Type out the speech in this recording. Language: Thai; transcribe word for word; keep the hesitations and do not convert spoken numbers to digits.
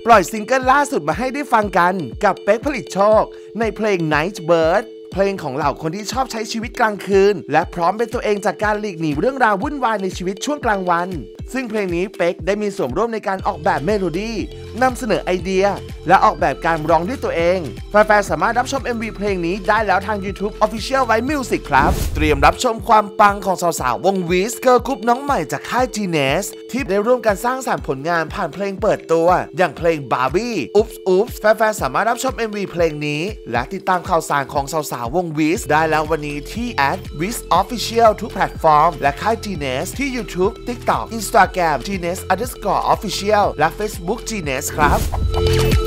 ปล่อยซิงเกิลล่าสุดมาให้ได้ฟังกันกับเป๊กผลิตโชคในเพลง Night Bird เพลงของเหล่าคนที่ชอบใช้ชีวิตกลางคืนและพร้อมเป็นตัวเองจากการหลีกหนีเรื่องราววุ่นวายในชีวิตช่วงกลางวันซึ่งเพลงนี้เป๊กได้มีส่วนร่วมในการออกแบบเมโลดี้นำเสนอไอเดียและออกแบบการร้องด้วยตัวเองแฟนๆสามารถรับชม เอ็ม วี เพลงนี้ได้แล้วทาง YouTube Official White Music ครับเตรียมรับชมความปังของสาวๆวง วิส เกิร์ลกรุ๊ปน้องใหม่จากค่าย จี เนส ที่ได้ร่วมกันสร้างสรรค์ผลงานผ่านเพลงเปิดตัวอย่างเพลง Barbie Oops Oops แฟนๆสามารถรับชม เอ็ม วี เพลงนี้และติดตามข่าวสารของสาวๆวง วิส ได้แล้ววันนี้ที่ แอท วิส ออฟฟิเชียล ทุกแพลตฟอร์มและค่าย จี เนส ที่ YouTube TikTok Instagram จี เนส underscore official และ Facebook จี เนส ครับ